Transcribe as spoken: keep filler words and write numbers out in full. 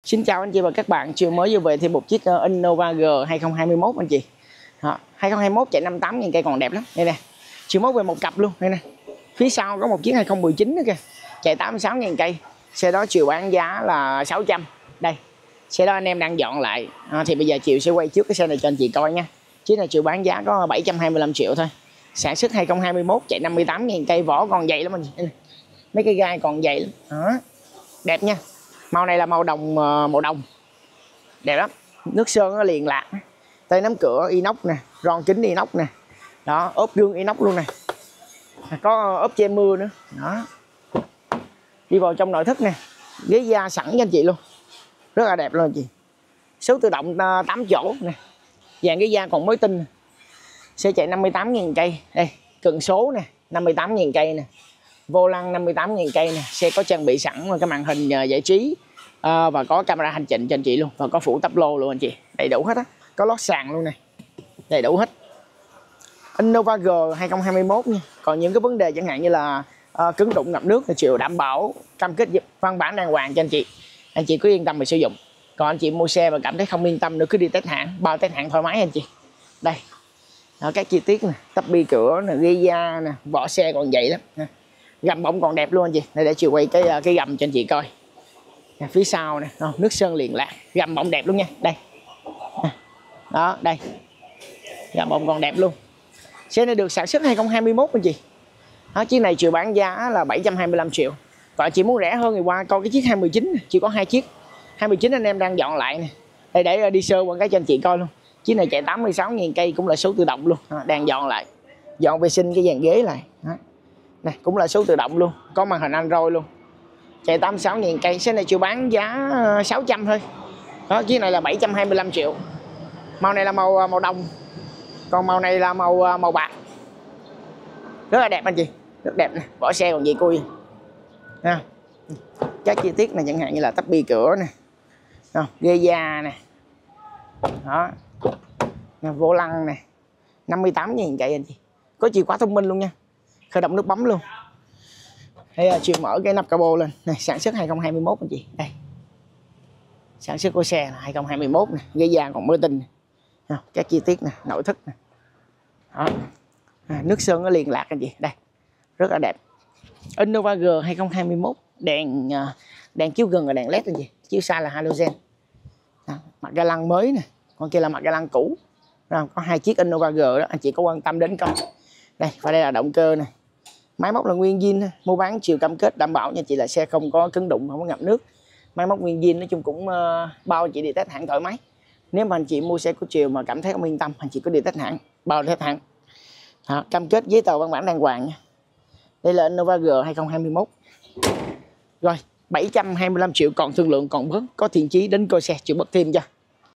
Xin chào anh chị và các bạn, chiều mới vừa về thêm một chiếc uh, Innova G hai không hai mốt anh chị. Đó, hai không hai mốt chạy năm mươi tám nghìn cây còn đẹp lắm. Đây nè, chiều mới về một cặp luôn. Đây nè, phía sau có một chiếc hai không một chín nữa kìa, chạy tám mươi sáu nghìn cây. Xe đó chiều bán giá là sáu trăm. Đây, xe đó anh em đang dọn lại. À, thì bây giờ chiều sẽ quay trước cái xe này cho anh chị coi nha. Chiếc này chiều bán giá có bảy trăm hai mươi lăm triệu thôi. Sản xuất hai không hai mốt, chạy năm mươi tám nghìn cây, vỏ còn dày lắm anh chị. Đây nè, mấy cái gai còn dày lắm. Đó, đẹp nha. Màu này là màu đồng, màu đồng đẹp lắm, nước sơn nó liền lạc, tay nắm cửa inox nè, ron kính inox nè, đó, ốp gương inox luôn nè, có ốp che mưa nữa. Đó, đi vào trong nội thất nè, ghế da sẵn cho anh chị luôn, rất là đẹp luôn anh chị. Số tự động tám chỗ nè, dàn ghế da còn mới tinh. Xe chạy năm mươi tám nghìn cây. Đây, cần số nè, năm mươi tám nghìn cây nè, vô lăng năm mươi tám nghìn cây nè. Xe có trang bị sẵn cái màn hình giải trí à, và có camera hành trình cho anh chị luôn, và có phủ tắp lô luôn anh chị, đầy đủ hết á, có lót sàn luôn nè, đầy đủ hết. Innova G hai không hai mốt nha. Còn những cái vấn đề chẳng hạn như là à, cứng đụng ngập nước thì chịu đảm bảo cam kết văn bản đàng hoàng cho anh chị, anh chị cứ yên tâm mà sử dụng. Còn anh chị mua xe mà cảm thấy không yên tâm nữa, cứ đi test hãng, bao test hãng thoải mái anh chị. Đây, đó, các chi tiết nè, tắp bi cửa nè, ghế da nè, vỏ xe còn dày lắm nè. Gầm bông còn đẹp luôn anh chị. Đây, để chiều quay cái cái gầm cho anh chị coi. Nè, phía sau nè, nước sơn liền lạc, gầm bông đẹp luôn nha. Đây, đó, đây, gầm bông còn đẹp luôn. Xe này được sản xuất hai không hai mốt anh chị. Đó, chiếc này chiều bán giá là bảy trăm hai mươi lăm triệu. Và chị muốn rẻ hơn thì qua coi cái chiếc hai một chín, chỉ có hai chiếc. hai một chín anh em đang dọn lại nè. Đây, để đi sơ qua cái cho anh chị coi luôn. Chiếc này chạy tám mươi sáu nghìn cây, cũng là số tự động luôn. Đó, đang dọn lại, dọn vệ sinh cái dàn ghế lại. Đó, này cũng là số tự động luôn, có màn hình Android luôn, chạy tám mươi sáu nghìn cây. Xe này chiều bán giá sáu trăm thôi. Đó, chiếc này là bảy trăm hai mươi lăm triệu. Màu này là màu màu đồng, còn màu này là màu màu bạc, rất là đẹp anh chị, rất đẹp nè. Vỏ xe còn gì cui ha. Các chi tiết này chẳng hạn như là tắp bi cửa nè, không, ghế da nè, đó, vô lăng nè, năm mươi tám nghìn cây anh chị, có chìa khóa thông minh luôn nha, khởi động nút bấm luôn. Đây là chiều mở cái nắp cabo lên này, sản xuất hai không hai mốt anh chị. Đây, sản xuất của xe là hai không hai mốt nè, ghế da còn mới tinh nè. Các chi tiết nè, nội thất nè. Đó, nước sơn nó liền lạc anh chị. Đây, rất là đẹp. Innova G hai không hai mốt, đèn đèn chiếu gần là đèn led anh chị, chiếu xa là halogen. Đó, mặt ga lăng mới nè, con kia là mặt ga lăng cũ. Đó, có hai chiếc Innova G đó, anh chị có quan tâm đến không? Đây, và đây là động cơ nè. Máy móc là nguyên zin, mua bán chiều cam kết đảm bảo nha chị, là xe không có cứng đụng, không có ngập nước. Máy móc nguyên zin, nói chung cũng uh, bao chị đi test hãng thoải mái. Nếu mà anh chị mua xe của chiều mà cảm thấy không yên tâm, anh chị cứ đi test hãng, bao test hãng. Đó, cam kết giấy tờ văn bản đàng hoàng nha. Đây là Innova G hai không hai mốt. Rồi, bảy trăm hai mươi lăm triệu còn thương lượng còn bớt, có thiện chí đến coi xe chịu bớt thêm cho.